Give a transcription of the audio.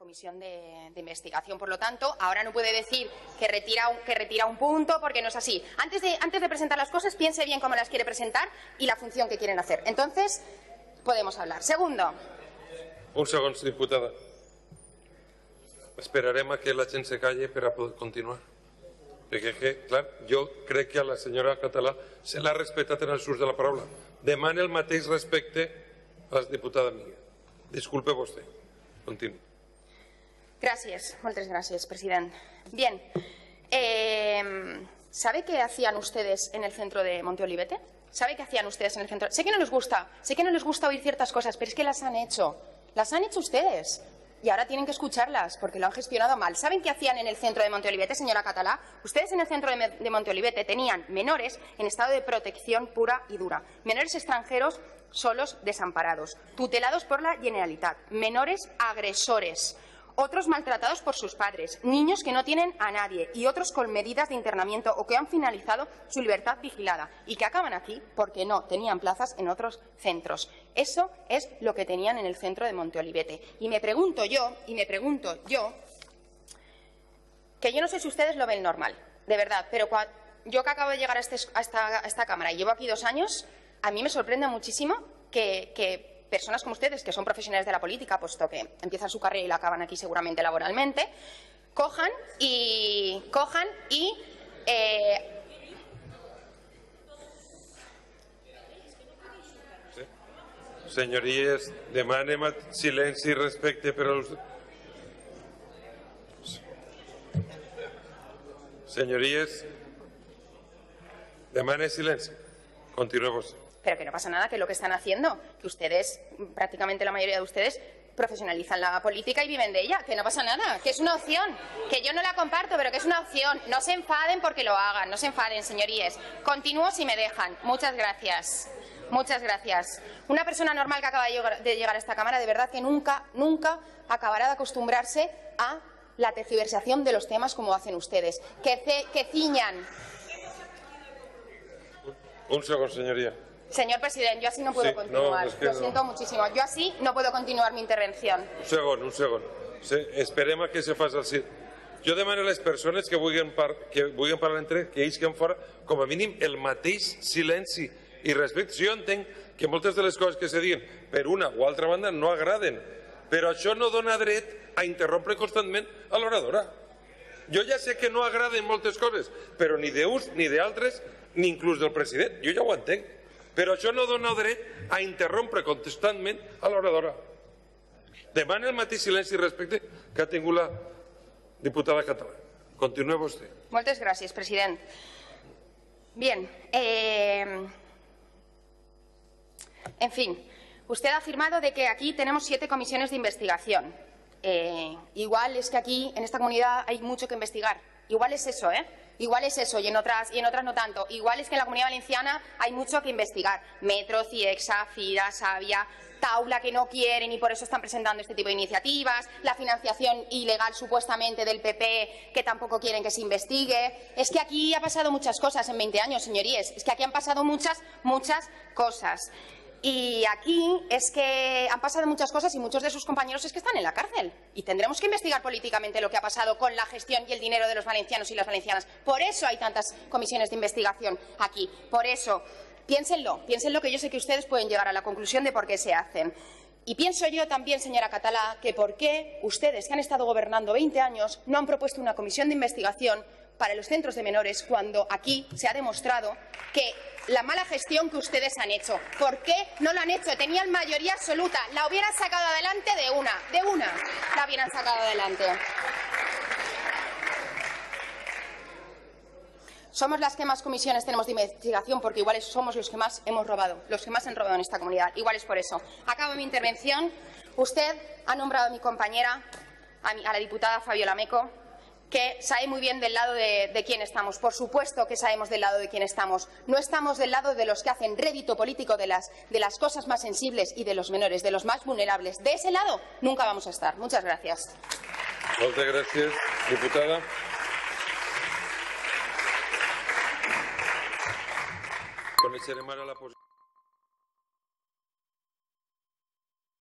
comisión de investigación. Por lo tanto, ahora no puede decir que retira un punto, porque no es así. Antes de presentar las cosas, piense bien cómo las quiere presentar y la función que quieren hacer. Entonces, podemos hablar. Segundo. Un segon, diputada. Esperarem a que la gent se calli per a poder continuar. Perquè, clar, jo crec que a la senyora Català se l'ha respectat en els ús de la paraula. Demana el mateix respecte a la diputada Miguel. Disculpe vostè. Continúe. Gracias, muchas gracias, presidente. Bien, ¿sabe qué hacían ustedes en el centro de Monte Olivete? ¿Sabe qué hacían ustedes en el centro? Sé que no les gusta oír ciertas cosas, pero es que las han hecho ustedes. Y ahora tienen que escucharlas, porque lo han gestionado mal. ¿Saben qué hacían en el centro de Monte Olivete, señora Català? Ustedes en el centro de Monte Olivete tenían menores en estado de protección pura y dura. Menores extranjeros solos, desamparados, tutelados por la Generalitat. Menores agresores. Otros maltratados por sus padres, niños que no tienen a nadie y otros con medidas de internamiento o que han finalizado su libertad vigilada y que acaban aquí porque no tenían plazas en otros centros. Eso es lo que tenían en el centro de Monte Olivete. Y me pregunto yo, que yo no sé si ustedes lo ven normal, de verdad, pero yo que acabo de llegar a esta Cámara y llevo aquí 2 años, a mí me sorprende muchísimo que personas como ustedes, que son profesionales de la política, puesto que empiezan su carrera y la acaban aquí seguramente laboralmente, cojan y Senyories, demanem silenci i respecte per als... Senyories, demane silenci. Continuemos. Pero que no pasa nada, que lo que están haciendo, que ustedes, prácticamente la mayoría de ustedes, profesionalizan la política y viven de ella, que no pasa nada, que es una opción, que yo no la comparto, pero que es una opción. No se enfaden porque lo hagan, no se enfaden, señorías. Continúo si me dejan. Muchas gracias. Muchas gracias. Una persona normal que acaba de llegar a esta Cámara, de verdad que nunca acabará de acostumbrarse a la tergiversación de los temas como hacen ustedes, que ciñan. Un segundo, señoría. Señor presidente, yo así no puedo continuar. Lo siento muchísimo. Yo así no puedo continuar mi intervención. Un segon. Esperem a que se faci el sit. Jo demano a les persones que vulguin parlar entre que ells queden fora, com a mínim, el mateix silenci i respecte. Jo entenc que moltes de les coses que se diuen per una o altra banda no agraden, però això no dona dret a interrompre constantment a l'oradora. Jo ja sé que no agraden moltes coses, però ni d'uns ni d'altres, ni inclús del president. Jo ja ho entenc. Però això no dona dret a interrompre constantment a l'oradora. Demana el mateix silenci i respecte que ha tingut la diputada Català. Continúe vostè. Muchas gracias, presidente. Bien. En fin, usted ha afirmado de que aquí tenemos 7 comisiones de investigación. Igual es que aquí, en esta comunidad, hay mucho que investigar. Igual es eso, Igual es eso, y en otras no tanto. Igual es que en la Comunidad Valenciana hay mucho que investigar. Metro, Ciexa, FIDA, Savia, Taula, que no quieren y por eso están presentando este tipo de iniciativas. La financiación ilegal, supuestamente, del PP, que tampoco quieren que se investigue. Es que aquí ha pasado muchas cosas en 20 años, señorías. Es que aquí han pasado muchas cosas. Y aquí es que han pasado muchas cosas y muchos de sus compañeros es que están en la cárcel. Y tendremos que investigar políticamente lo que ha pasado con la gestión y el dinero de los valencianos y las valencianas. Por eso hay tantas comisiones de investigación aquí. Por eso, piénsenlo, que yo sé que ustedes pueden llegar a la conclusión de por qué se hacen. Y pienso yo también, señora Català, que por qué ustedes, que han estado gobernando 20 años, no han propuesto una comisión de investigación para los centros de menores cuando aquí se ha demostrado que la mala gestión que ustedes han hecho. ¿Por qué no lo han hecho? Tenían mayoría absoluta. La hubieran sacado adelante de una. La hubieran sacado adelante. Somos las que más comisiones tenemos de investigación porque iguales somos los que más hemos robado, los que más han robado en esta comunidad. Igual es por eso. Acabo mi intervención. Usted ha nombrado a mi compañera, a la diputada Fabiola Meco, que sabe muy bien del lado de quién estamos. Por supuesto que sabemos del lado de quién estamos. No estamos del lado de los que hacen rédito político de las cosas más sensibles y de los menores, de los más vulnerables. De ese lado nunca vamos a estar. Muchas gracias. Muchas gracias, diputada. Coneixerem ara la posició.